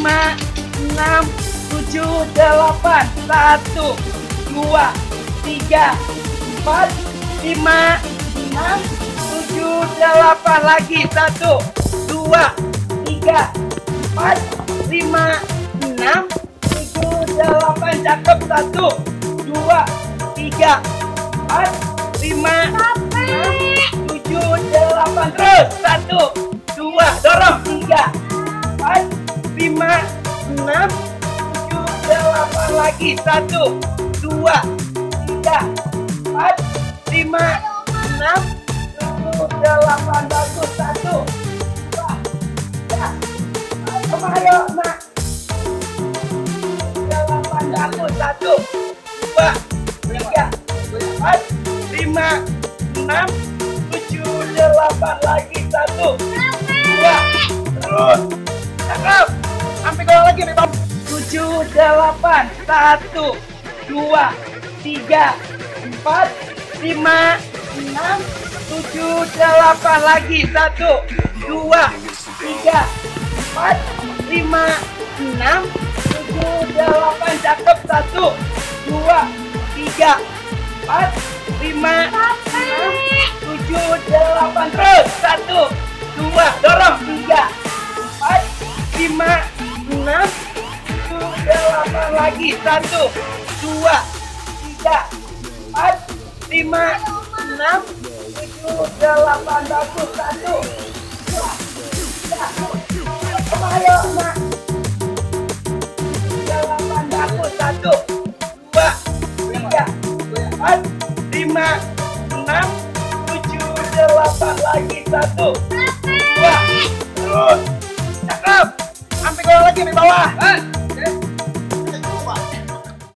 5, 6, 7, 8. 1, 2, 3, 4, 5, 6, 7, 8. Lagi 1, 2, 3, 4, 5, 6, 7, 8. Cakep. 1, 2, 3, 4, 5, 6, 7, 8. Terus 1, 2, dorong. 3, 4, 5, 6, 7, 8. Lagi 1, 2, 3, 4, 5, 6, 7, 8. Bagus. 1, 2, 3. Ayo nak. 8. Bagus. 1, 2, 3, 4, 5, 6, 7, 8. Lagi 1, 2. Terus. Cakep. Sampai gol lagi nih, Tom. 7, 8. 1, 2, 3, 4, 5, 6, 7, 8. Lagi 1, 2, 3, 4, 5, 6, 7, 8. Cakep. 1, 2, 3, 4, 5, 6, 7, 8. Terus 1, 2, dorong. 3, 4, 5, 6, 7, 8. Lagi 1, 2, 3, 4, 5, 6, 7, 8. Bagus. 1, 2, 3. Ayo nak. 8. Bagus. 1, 2, 3, 4, 5, 6, 7, 8. Lagi 1, 2. Terus. Cakep. Sampai gol lagi di bawah.